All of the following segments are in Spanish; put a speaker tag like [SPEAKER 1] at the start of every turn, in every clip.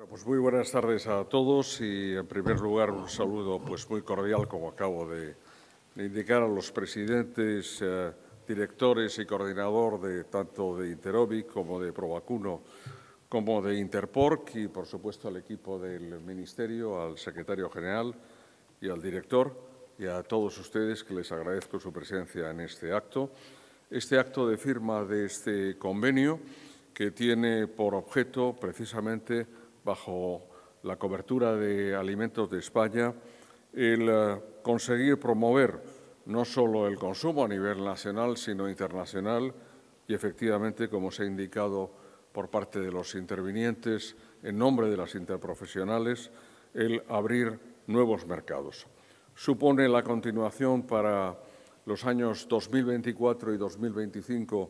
[SPEAKER 1] Pues muy buenas tardes a todos y, en primer lugar, un saludo muy cordial, como acabo de indicar, a los presidentes, directores y coordinador tanto de Interobic como de Provacuno como de Interporc y, por supuesto, al equipo del Ministerio, al secretario general y al director, y a todos ustedes, que les agradezco su presencia en este acto de firma de este convenio, que tiene por objeto, precisamente, bajo la cobertura de alimentos de España, el conseguir promover no solo el consumo a nivel nacional, sino internacional y, efectivamente, como se ha indicado por parte de los intervinientes, en nombre de las interprofesionales, el abrir nuevos mercados. Supone la continuación para los años 2024 y 2025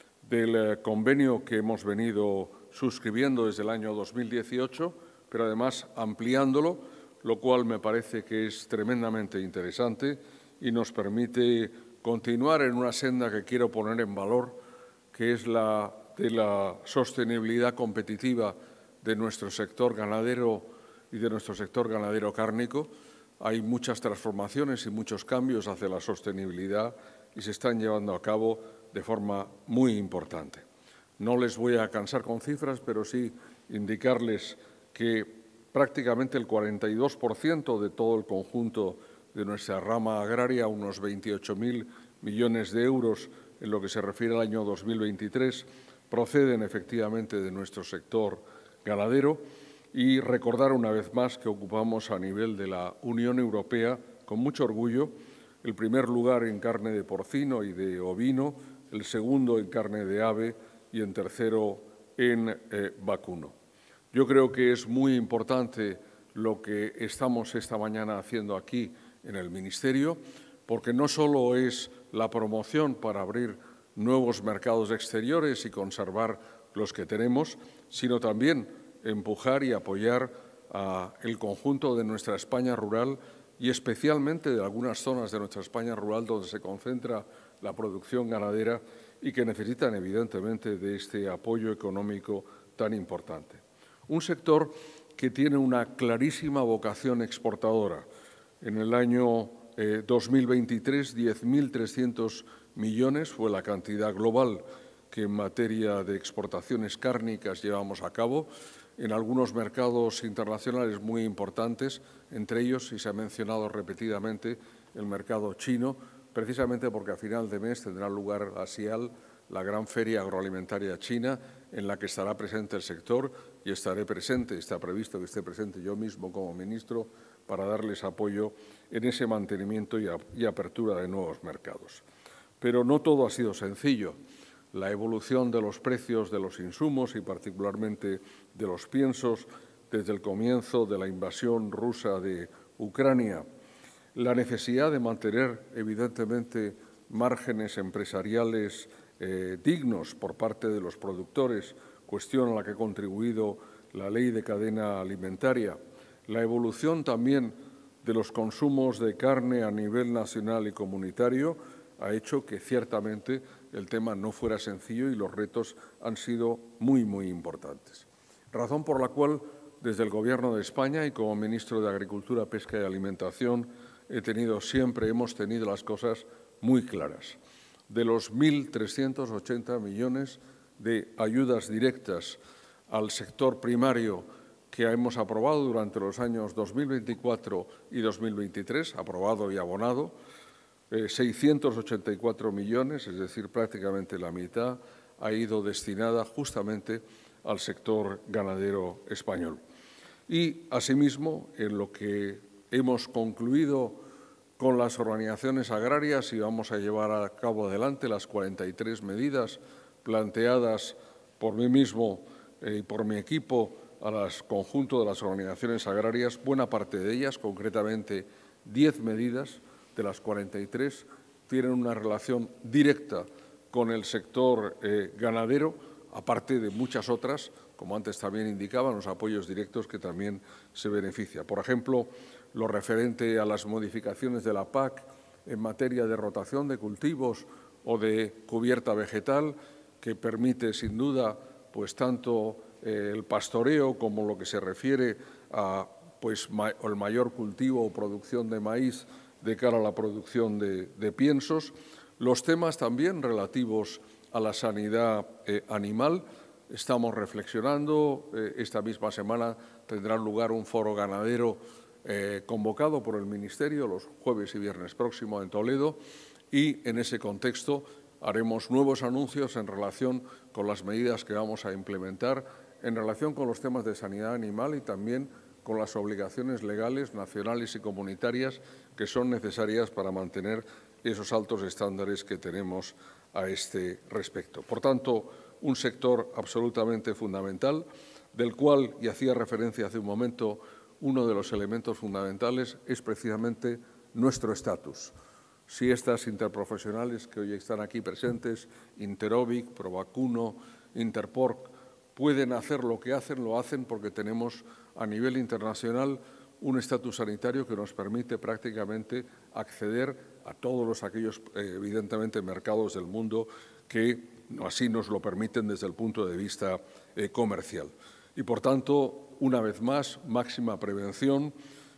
[SPEAKER 1] del convenio que hemos venido suscribiendo desde el año 2018, pero además ampliándolo, lo cual me parece que es tremendamente interesante y nos permite continuar en una senda que quiero poner en valor, que es la de la sostenibilidad competitiva de nuestro sector ganadero y de nuestro sector ganadero cárnico. Hay muchas transformaciones y muchos cambios hacia la sostenibilidad y se están llevando a cabo de forma muy importante. No les voy a cansar con cifras, pero sí indicarles que prácticamente el 42% de todo el conjunto de nuestra rama agraria, unos 28.000 millones de euros en lo que se refiere al año 2023, proceden efectivamente de nuestro sector ganadero. Y recordar una vez más que ocupamos a nivel de la Unión Europea, con mucho orgullo, el primer lugar en carne de porcino y de ovino, el segundo en carne de ave y en tercero en vacuno. Yo creo que es muy importante lo que estamos esta mañana haciendo aquí en el Ministerio, porque no solo es la promoción para abrir nuevos mercados exteriores y conservar los que tenemos, sino también empujar y apoyar el conjunto de nuestra España rural y especialmente de algunas zonas de nuestra España rural donde se concentra la producción ganadera y que necesitan, evidentemente, de este apoyo económico tan importante. Un sector que tiene una clarísima vocación exportadora. En el año 2023, 10.300 millones fue la cantidad global que en materia de exportaciones cárnicas llevamos a cabo en algunos mercados internacionales muy importantes, entre ellos, y se ha mencionado repetidamente, el mercado chino, precisamente porque a final de mes tendrá lugar la SIAL, la gran feria agroalimentaria china, en la que estará presente el sector y estaré presente, está previsto que esté presente yo mismo como ministro, para darles apoyo en ese mantenimiento y apertura de nuevos mercados. Pero no todo ha sido sencillo. La evolución de los precios de los insumos y particularmente de los piensos desde el comienzo de la invasión rusa de Ucrania, la necesidad de mantener, evidentemente, márgenes empresariales dignos por parte de los productores, cuestión a la que ha contribuido la Ley de Cadena Alimentaria, la evolución también de los consumos de carne a nivel nacional y comunitario, ha hecho que ciertamente el tema no fuera sencillo y los retos han sido muy, muy importantes. Razón por la cual, desde el Gobierno de España y como ministro de Agricultura, Pesca y Alimentación, hemos tenido las cosas muy claras. De los 1.380 millones de ayudas directas al sector primario que hemos aprobado durante los años 2024 y 2023, aprobado y abonado, 684 millones, es decir, prácticamente la mitad, ha ido destinada justamente al sector ganadero español. Y, asimismo, en lo que hemos concluido con las organizaciones agrarias y vamos a llevar a cabo adelante las 43 medidas planteadas por mí mismo y por mi equipo al conjunto de las organizaciones agrarias, buena parte de ellas, concretamente 10 medidas, de las 43, tienen una relación directa con el sector ganadero, aparte de muchas otras, como antes también indicaban, los apoyos directos que también se benefician. Por ejemplo, lo referente a las modificaciones de la PAC en materia de rotación de cultivos o de cubierta vegetal, que permite, sin duda, tanto el pastoreo como lo que se refiere a el mayor cultivo o producción de maíz de cara a la producción de piensos, los temas también relativos a la sanidad animal. Estamos reflexionando, esta misma semana tendrá lugar un foro ganadero convocado por el Ministerio los jueves y viernes próximos en Toledo, y en ese contexto haremos nuevos anuncios en relación con las medidas que vamos a implementar en relación con los temas de sanidad animal y también con las obligaciones legales, nacionales y comunitarias que son necesarias para mantener esos altos estándares que tenemos a este respecto. Por tanto, un sector absolutamente fundamental, del cual, y hacía referencia hace un momento, uno de los elementos fundamentales es precisamente nuestro estatus. Si estas interprofesionales que hoy están aquí presentes, Interovic, Provacuno, Interporc, pueden hacer lo que hacen, lo hacen porque tenemos a nivel internacional un estatus sanitario que nos permite prácticamente acceder a todos aquellos, evidentemente, mercados del mundo que así nos lo permiten desde el punto de vista comercial. Y, por tanto, una vez más, máxima prevención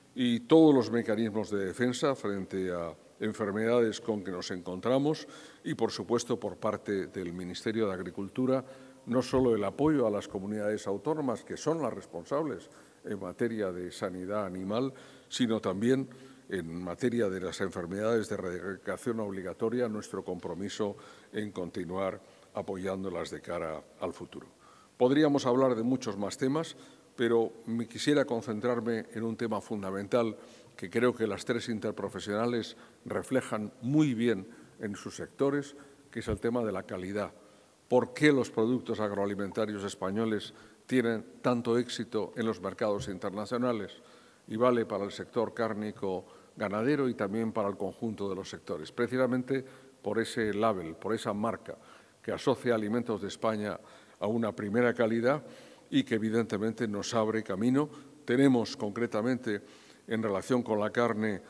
[SPEAKER 1] y todos los mecanismos de defensa frente a enfermedades con que nos encontramos y, por supuesto, por parte del Ministerio de Agricultura, no solo el apoyo a las comunidades autónomas, que son las responsables en materia de sanidad animal, sino también en materia de las enfermedades de erradicación obligatoria, nuestro compromiso en continuar apoyándolas de cara al futuro. Podríamos hablar de muchos más temas, pero me quisiera concentrarme en un tema fundamental que creo que las tres interprofesionales reflejan muy bien en sus sectores, que es el tema de la calidad. ¿Por qué los productos agroalimentarios españoles tienen tanto éxito en los mercados internacionales? Y vale para el sector cárnico ganadero y también para el conjunto de los sectores. Precisamente por ese label, por esa marca que asocia Alimentos de España a una primera calidad y que evidentemente nos abre camino. Tenemos concretamente en relación con la carne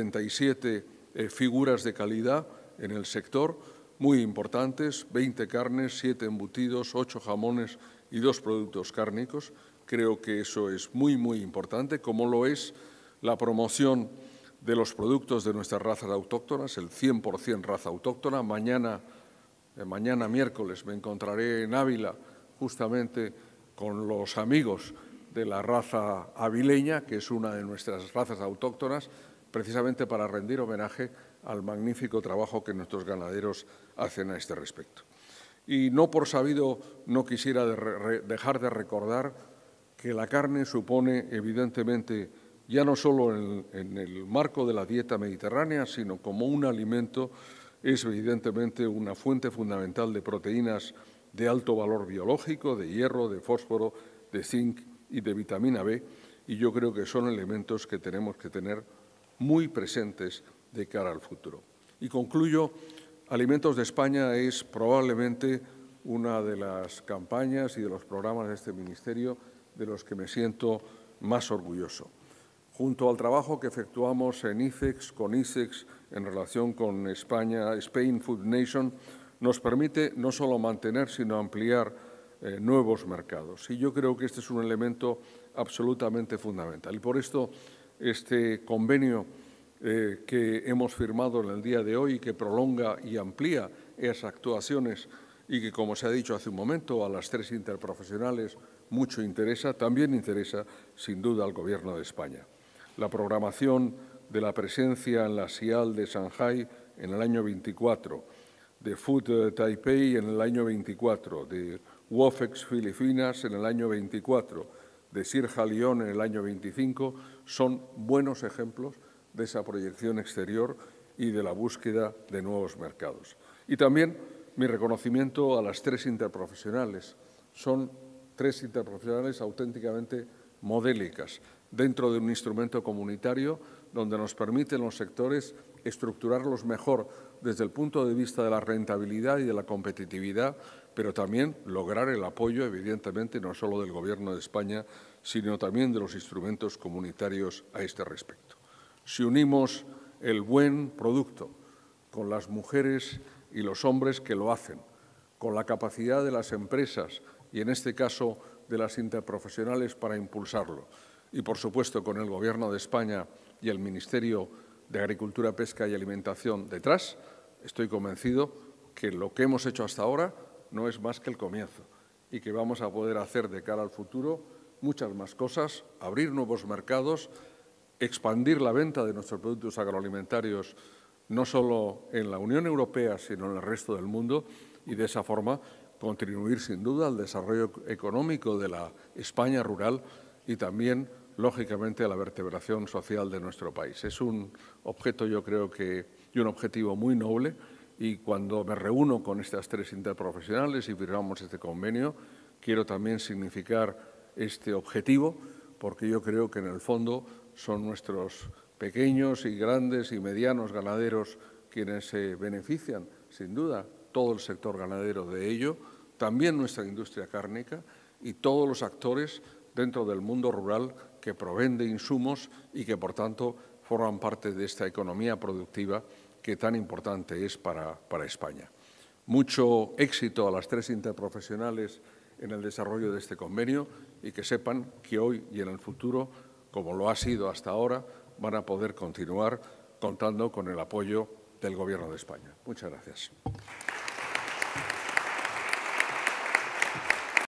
[SPEAKER 1] 37 figuras de calidad en el sector, muy importantes, 20 carnes, 7 embutidos, 8 jamones y 2 productos cárnicos. Creo que eso es muy, muy importante, como lo es la promoción de los productos de nuestras razas autóctonas, el 100% raza autóctona. Mañana miércoles me encontraré en Ávila justamente con los amigos de la raza avileña, que es una de nuestras razas autóctonas, precisamente para rendir homenaje al magnífico trabajo que nuestros ganaderos hacen a este respecto. Y no por sabido, no quisiera dejar de recordar que la carne supone, evidentemente, ya no solo en el marco de la dieta mediterránea, sino como un alimento, es evidentemente una fuente fundamental de proteínas de alto valor biológico, de hierro, de fósforo, de zinc y de vitamina B, y yo creo que son elementos que tenemos que tener muy presentes de cara al futuro. Y concluyo, Alimentos de España es probablemente una de las campañas y de los programas de este Ministerio de los que me siento más orgulloso. Junto al trabajo que efectuamos en ICEX, con ISEX, en relación con Spain Food Nation, nos permite no solo mantener, sino ampliar nuevos mercados. Y yo creo que este es un elemento absolutamente fundamental. Y por esto, este convenio que hemos firmado en el día de hoy, que prolonga y amplía esas actuaciones y que, como se ha dicho hace un momento, a las tres interprofesionales mucho interesa, también interesa, sin duda, al Gobierno de España. La programación de la presencia en la SIAL de Shanghái en el año 24, de Food Taipei en el año 24, de WOFEX Filipinas en el año 24, de Sirja León en el año 25, son buenos ejemplos de esa proyección exterior y de la búsqueda de nuevos mercados. Y también mi reconocimiento a las tres interprofesionales. Son tres interprofesionales auténticamente modélicas dentro de un instrumento comunitario donde nos permiten los sectores estructurarlos mejor desde el punto de vista de la rentabilidad y de la competitividad, pero también lograr el apoyo, evidentemente, no solo del Gobierno de España, sino también de los instrumentos comunitarios a este respecto. Si unimos el buen producto con las mujeres y los hombres que lo hacen, con la capacidad de las empresas y, en este caso, de las interprofesionales para impulsarlo. Y, por supuesto, con el Gobierno de España y el Ministerio de Agricultura, Pesca y Alimentación detrás, estoy convencido que lo que hemos hecho hasta ahora no es más que el comienzo y que vamos a poder hacer de cara al futuro muchas más cosas, abrir nuevos mercados, expandir la venta de nuestros productos agroalimentarios no solo en la Unión Europea, sino en el resto del mundo, y de esa forma contribuir sin duda al desarrollo económico de la España rural y también, lógicamente, a la vertebración social de nuestro país. Es un objeto, yo creo y un objetivo muy noble, y cuando me reúno con estas tres interprofesionales y firmamos este convenio, quiero también significar este objetivo, porque yo creo que en el fondo son nuestros pequeños y grandes y medianos ganaderos quienes se benefician, sin duda, todo el sector ganadero de ello, también nuestra industria cárnica y todos los actores dentro del mundo rural que proveen de insumos y que, por tanto, forman parte de esta economía productiva que tan importante es para España. Mucho éxito a las tres interprofesionales en el desarrollo de este convenio y que sepan que hoy y en el futuro, como lo ha sido hasta ahora, van a poder continuar contando con el apoyo del Gobierno de España. Muchas gracias.